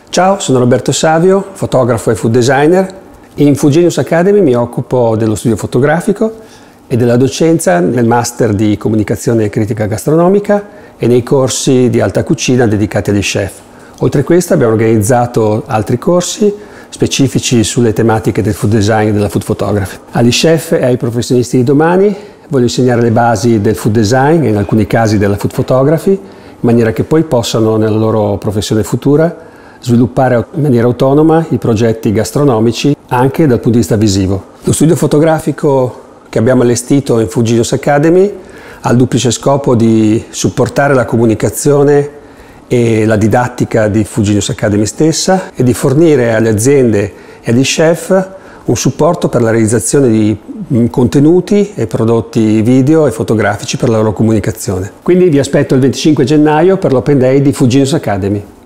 Ciao, sono Roberto Savio, fotografo e food designer. In Food Genius Academy mi occupo dello studio fotografico e della docenza nel master di comunicazione e critica gastronomica e nei corsi di alta cucina dedicati agli chef. Oltre a questo abbiamo organizzato altri corsi specifici sulle tematiche del food design e della food photography. Agli chef e ai professionisti di domani voglio insegnare le basi del food design e in alcuni casi della food photography, in maniera che poi possano nella loro professione futura sviluppare in maniera autonoma i progetti gastronomici anche dal punto di vista visivo. Lo studio fotografico che abbiamo allestito in Food Genius Academy ha il duplice scopo di supportare la comunicazione e la didattica di Food Genius Academy stessa e di fornire alle aziende e agli chef un supporto per la realizzazione di contenuti e prodotti video e fotografici per la loro comunicazione. Quindi vi aspetto il 25 gennaio per l'Open Day di Food Genius Academy.